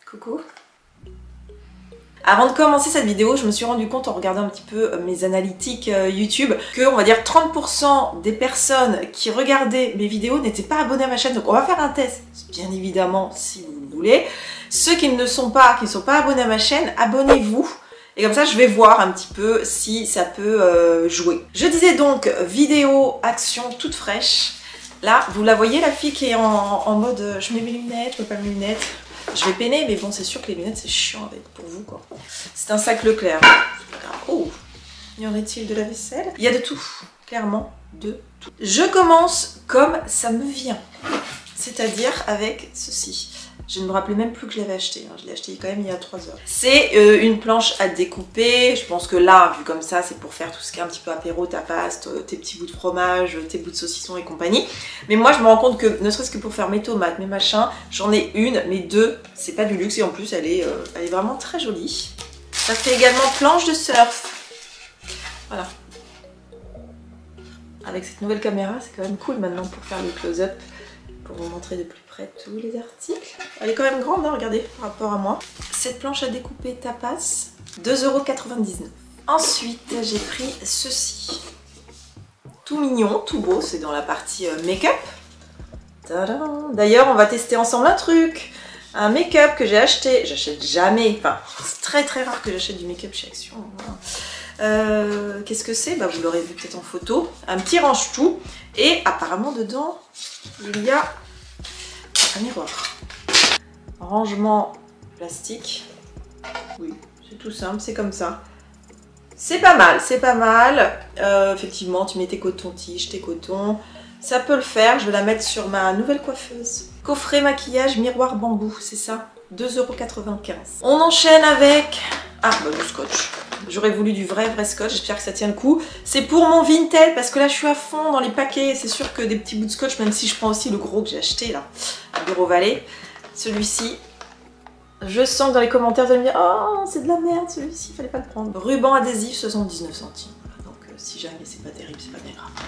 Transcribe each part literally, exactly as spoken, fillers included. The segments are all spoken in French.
Coucou. Avant de commencer cette vidéo, je me suis rendu compte en regardant un petit peu mes analytiques YouTube que, on va dire, trente pour cent des personnes qui regardaient mes vidéos n'étaient pas abonnées à ma chaîne. Donc on va faire un test, bien évidemment, si vous le voulez. Ceux qui ne le sont pas, qui ne sont pas abonnés à ma chaîne, abonnez-vous. Et comme ça, je vais voir un petit peu si ça peut euh, jouer. Je disais donc, vidéo, action, toute fraîche. Là, vous la voyez, la fille qui est en, en mode euh, je mets mes lunettes, je mets pas mes lunettes. Je vais peiner, mais bon, c'est sûr que les lunettes, c'est chiant avec, pour vous, quoi. C'est un sac Leclerc. Oh, y aurait-il de la vaisselle? Il y a de tout, clairement, de tout. Je commence comme ça me vient, c'est-à-dire avec ceci. Je ne me rappelais même plus que je l'avais acheté, hein. Je l'ai acheté quand même il y a trois heures. C'est euh, une planche à découper. Je pense que là, vu comme ça, c'est pour faire tout ce qui est un petit peu apéro, tapas, tes petits bouts de fromage, tes bouts de saucisson et compagnie. Mais moi, je me rends compte que, ne serait-ce que pour faire mes tomates, mes machins, j'en ai une, mais deux, c'est pas du luxe. Et en plus, elle est, euh, elle est vraiment très jolie. Ça fait également planche de surf. Voilà. Avec cette nouvelle caméra, c'est quand même cool maintenant pour faire le close-up, pour vous montrer de plus près tous les articles. Elle est quand même grande, hein, regardez, par rapport à moi. Cette planche à découper tapas, deux euros quatre-vingt-dix-neuf. Ensuite, j'ai pris ceci. Tout mignon, tout beau, c'est dans la partie euh, make-up. D'ailleurs, on va tester ensemble un truc. Un make-up que j'ai acheté. J'achète jamais, enfin, c'est très très rare que j'achète du make-up chez Action. Voilà. Euh, Qu'est-ce que c'est? Bah, vous l'aurez vu peut-être en photo. Un petit range-tout. Et apparemment, dedans, il y a un miroir. Rangement plastique. Oui, c'est tout simple, c'est comme ça. C'est pas mal, c'est pas mal. Euh, effectivement, tu mets tes cotons-tiges, tes cotons. Ça peut le faire. Je vais la mettre sur ma nouvelle coiffeuse. Coffret maquillage miroir bambou, c'est ça, deux euros quatre-vingt-quinze. On enchaîne avec... Ah, bah du scotch. J'aurais voulu du vrai vrai scotch, j'espère que ça tient le coup. C'est pour mon Vinted, parce que là je suis à fond dans les paquets. C'est sûr que des petits bouts de scotch, même si je prends aussi le gros que j'ai acheté là, à Bureau Vallée. Celui-ci, je sens que dans les commentaires vous allez me dire « Oh, c'est de la merde celui-ci, il fallait pas le prendre ». Ruban adhésif, soixante-dix-neuf centimes. Donc euh, si jamais c'est pas terrible, c'est pas bien grave.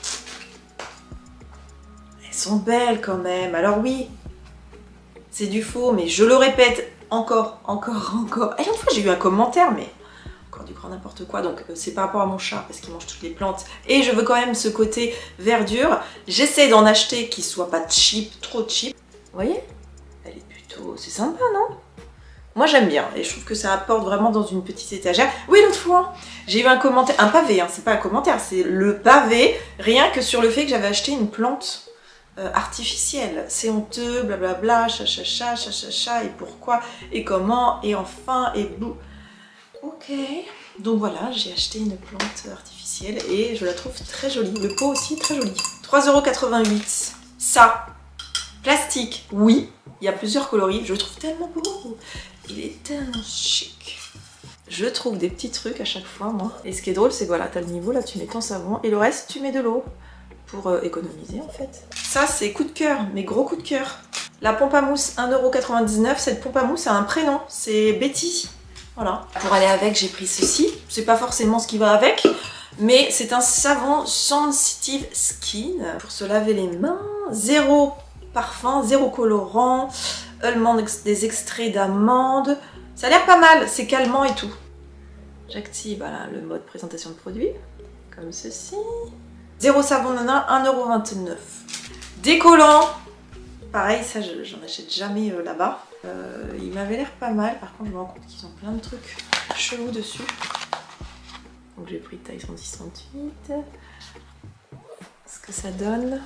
Elles sont belles quand même. Alors oui, c'est du faux, mais je le répète encore, encore, encore. Et l'autre fois j'ai eu un commentaire, mais encore du grand n'importe quoi. Donc euh, c'est par rapport à mon chat, parce qu'il mange toutes les plantes. Et je veux quand même ce côté verdure. J'essaie d'en acheter qui soit pas cheap, trop cheap. Vous voyez? Elle est plutôt... C'est sympa, non? Moi j'aime bien, et je trouve que ça apporte vraiment dans une petite étagère. Oui, l'autre fois, j'ai eu un commentaire, un pavé, hein, c'est pas un commentaire, c'est le pavé, rien que sur le fait que j'avais acheté une plante euh, artificielle. C'est honteux, blablabla, chachacha, chachacha, et pourquoi, et comment, et enfin, et bouh. Ok, donc voilà, j'ai acheté une plante artificielle, et je la trouve très jolie. Le pot aussi, très joli. trois euros quatre-vingt-huit. Ça, plastique, oui, il y a plusieurs coloris, je le trouve tellement beau. Il est tellement chic. Je trouve des petits trucs à chaque fois, moi. Et ce qui est drôle, c'est que voilà, t'as le niveau, là tu mets ton savon, et le reste, tu mets de l'eau. Pour euh, économiser, en fait. Ça, c'est coup de cœur, mes gros coups de cœur. La pompe à mousse, un euro quatre-vingt-dix-neuf. Cette pompe à mousse a un prénom, c'est Betty. Voilà. Pour aller avec, j'ai pris ceci. C'est pas forcément ce qui va avec, mais c'est un savon Sensitive Skin. Pour se laver les mains, zéro parfum, zéro colorant, allemande, des extraits d'amande. Ça a l'air pas mal, c'est calmant et tout. J'active voilà, le mode présentation de produit, comme ceci. Zéro savon nana, un euro vingt-neuf. Décollant, pareil, ça j'en achète jamais euh, là-bas. Euh, il m'avait l'air pas mal, par contre je me rends compte qu'ils ont plein de trucs chelous dessus. Donc j'ai pris taille cent dix centilitres. Ce que ça donne.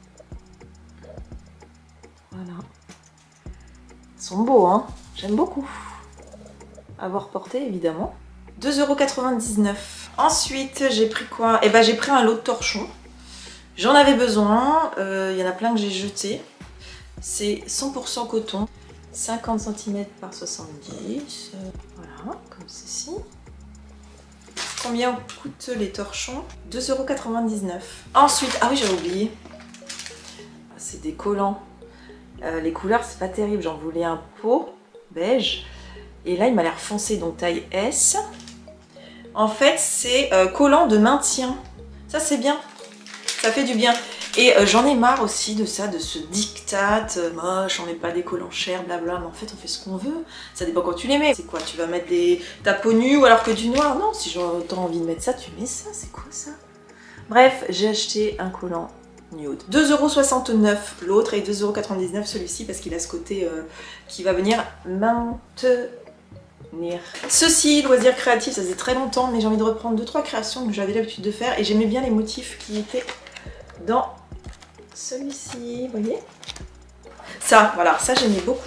Voilà. Ils sont beaux, hein. J'aime beaucoup. Avoir porté, évidemment. deux euros quatre-vingt-dix-neuf. Ensuite, j'ai pris quoi? Eh ben, j'ai pris un lot de torchons. J'en avais besoin. Il euh, y en a plein que j'ai jeté. C'est cent pour cent coton. cinquante centimètres par soixante-dix. Euh, voilà, comme ceci. Combien coûtent les torchons? deux euros quatre-vingt-dix-neuf. Ensuite, ah oui, j'avais oublié. C'est des collants. Euh, les couleurs, c'est pas terrible. J'en voulais un pot beige. Et là, il m'a l'air foncé, donc taille S. En fait, c'est euh, collant de maintien. Ça, c'est bien. Ça fait du bien. Et euh, j'en ai marre aussi de ça, de ce diktat, euh, moche, on met pas des collants chers, blabla, mais en fait on fait ce qu'on veut. Ça dépend quand tu les mets. C'est quoi, tu vas mettre des ta peau nue ou alors que du noir? Non, si j'ai autant envie de mettre ça, tu mets ça, c'est quoi ça? Bref, j'ai acheté un collant nude. deux euros soixante-neuf l'autre et deux euros quatre-vingt-dix-neuf celui-ci parce qu'il a ce côté euh, qui va venir maintenir. Ceci, loisir créatif, ça faisait très longtemps, mais j'ai envie de reprendre deux trois créations que j'avais l'habitude de faire et j'aimais bien les motifs qui étaient dans celui-ci, vous voyez? Ça, voilà, ça j'aimais beaucoup.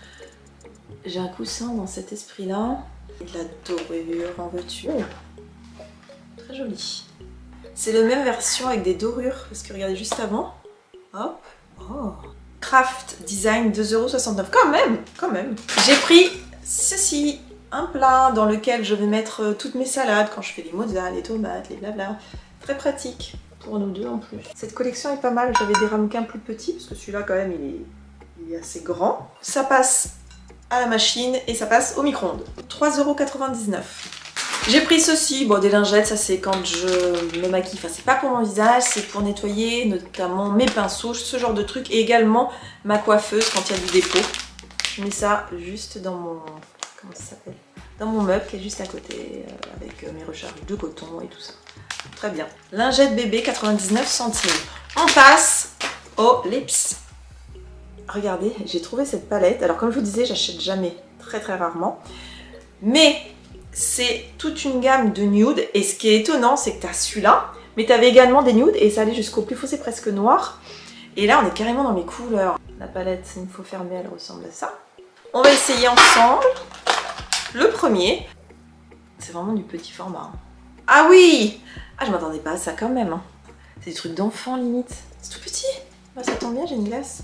J'ai un coussin dans cet esprit-là. De la dorure, en veux-tu? Oh, très joli. C'est la même version avec des dorures, parce que regardez juste avant. Hop. Oh. Craft Design deux euros soixante-neuf. Quand même, quand même. J'ai pris ceci, un plat dans lequel je vais mettre toutes mes salades quand je fais les mozza, les tomates, les blabla. Très pratique pour nous deux en plus. Cette collection est pas mal. J'avais des ramequins plus petits, parce que celui-là quand même il est, il est assez grand. Ça passe à la machine et ça passe au micro-ondes. trois euros quatre-vingt-dix-neuf. J'ai pris ceci, bon des lingettes, ça c'est quand je me maquille, enfin c'est pas pour mon visage, c'est pour nettoyer notamment mes pinceaux, ce genre de truc, et également ma coiffeuse quand il y a du dépôt. Je mets ça juste dans mon, comment ça s'appelle, dans mon meuble qui est juste à côté, euh, avec euh, mes recharges de coton et tout ça. Très bien. Lingette bébé, quatre-vingt-dix-neuf centimes. On passe aux lips. Regardez, j'ai trouvé cette palette, alors comme je vous disais, j'achète jamais, très très rarement, mais c'est toute une gamme de nude et ce qui est étonnant c'est que tu as celui-là mais tu avais également des nudes et ça allait jusqu'au plus foncé presque noir et là on est carrément dans les couleurs. La palette, il faut fermer, elle ressemble à ça. On va essayer ensemble. Le premier, c'est vraiment du petit format. Ah oui, ah je m'attendais pas à ça quand même. C'est des trucs d'enfant limite. C'est tout petit. Bah, ça tombe bien, j'ai une glace.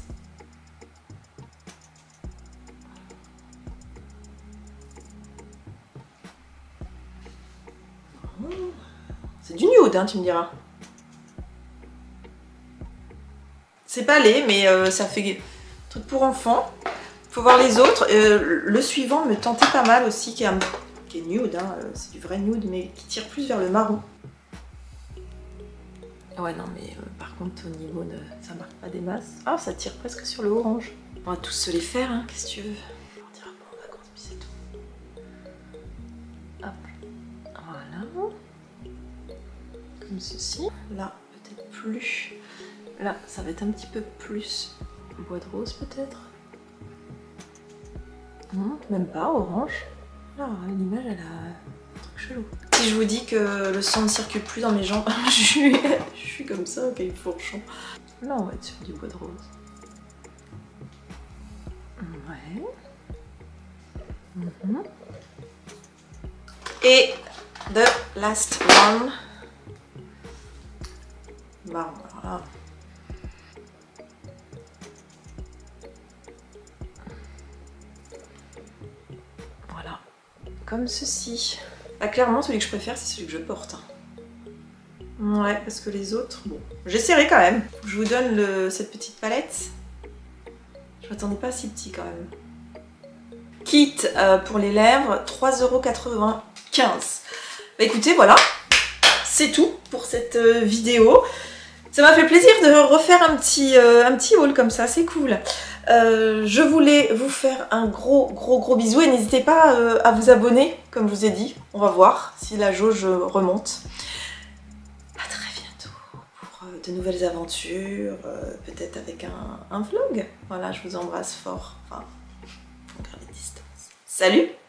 C'est du nude, hein, tu me diras. C'est pas laid, mais euh, ça fait truc pour enfants. Faut voir les autres. Euh, le suivant me tentait pas mal aussi, qui est, un... qui est nude, hein. C'est du vrai nude, mais qui tire plus vers le marron. Ouais, non, mais euh, par contre, au niveau de... ça marque pas des masses. Ah, ça tire presque sur le orange. On va tous se les faire, hein, qu'est-ce que tu veux. On dira pas en vacances, puis c'est tout. Hop. Voilà. Comme ceci. Là, peut-être plus. Là, ça va être un petit peu plus bois de rose, peut-être. Mmh, même pas, orange. Là, l'image, elle a un truc chelou. Si je vous dis que le sang ne circule plus dans mes jambes, je, suis... je suis comme ça, ok, fourchon. Là, on va être sur du bois de rose. Ouais. Mmh. Et the last one. Marron, voilà. Voilà, comme ceci. Ah, clairement, celui que je préfère, c'est celui que je porte. Ouais, parce que les autres, bon, j'essaierai quand même. Je vous donne le, cette petite palette. Je m'attendais pas à si petit quand même. Kit euh, pour les lèvres, trois euros quatre-vingt-quinze. Bah écoutez, voilà, c'est tout pour cette euh, vidéo. Ça m'a fait plaisir de refaire un petit, euh, un petit haul comme ça, c'est cool. Euh, je voulais vous faire un gros gros gros bisou et n'hésitez pas euh, à vous abonner, comme je vous ai dit. On va voir si la jauge remonte. À très bientôt pour euh, de nouvelles aventures, euh, peut-être avec un, un vlog. Voilà, je vous embrasse fort. Enfin, on garde les distances. Salut!